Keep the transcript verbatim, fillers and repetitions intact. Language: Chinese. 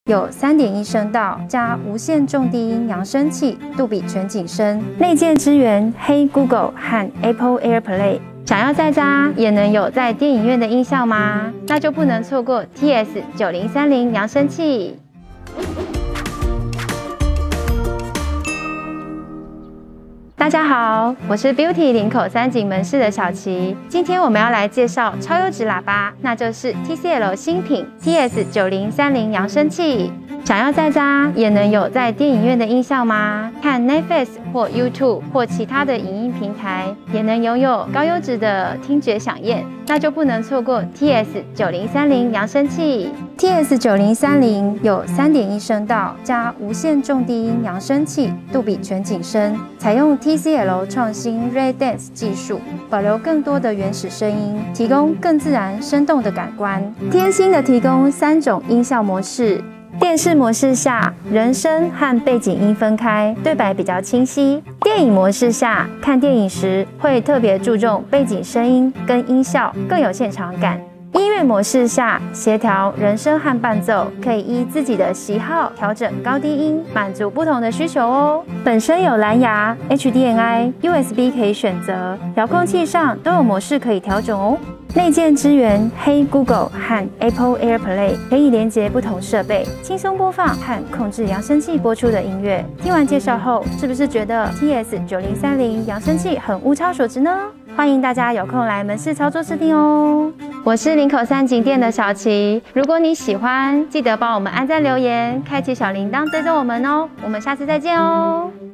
有 三点一 声道加无线重低音扬声器，杜比全景声，内建支援黑 Google 和 Apple AirPlay。想要在家也能有在电影院的音效吗？那就不能错过 T S 九零三零扬声器。 大家好，我是 Beauty 林口三井门市的小琪。今天我们要来介绍超优质喇叭，那就是 T C L 新品 T S 九零三零扬声器。想要在家也能有在电影院的音效吗？看 Netflix 或 YouTube 或其他的影音平台，也能拥有高优质的听觉响应，那就不能错过 T S 九零三零扬声器。T S 九零三零有 三点一 声道加无线重低音扬声器，杜比全景声，采用 T C L 创新 Ray Dance 技术，保留更多的原始声音，提供更自然生动的感官。贴心的提供三种音效模式。 电视模式下，人声和背景音分开，对白比较清晰。电影模式下，看电影时会特别注重背景声音跟音效，更有现场感。音乐模式下，协调人声和伴奏，可以依自己的喜好调整高低音，满足不同的需求哦。本身有蓝牙、H D M I、U S B 可以选择，遥控器上都有模式可以调整哦。 内建支援黑 Google 和 Apple AirPlay， 可以连接不同设备，轻松播放和控制扬声器播出的音乐。听完介绍后，是不是觉得 T S 九零三零扬声器很物超所值呢？欢迎大家有空来门市操作试听哦。我是林口三井店的小琪，如果你喜欢，记得帮我们按赞留言，开启小铃铛追踪我们哦。我们下次再见哦。